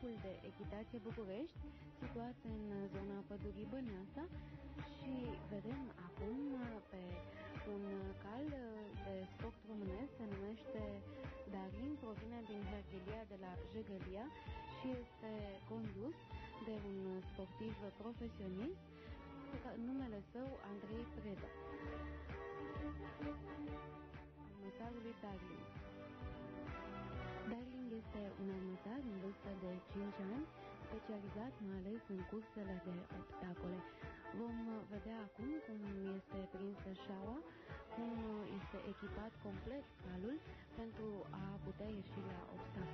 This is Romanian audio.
Clubul de Echitație București, situat în zona Pădurii Băneasa, și vedem acum pe un cal de sport românesc, se numește Darin, provine din Herchelia de la Jeghelia și este condus de un sportiv profesionist, numele său Andrei Preda. Armăsarului Darling. Darling este un armăsar în vârstă de 5 ani, specializat mai ales în cursele de obstacole. Vom vedea acum cum este prinsă șaua, cum este echipat complet calul pentru a putea ieși la obstacole.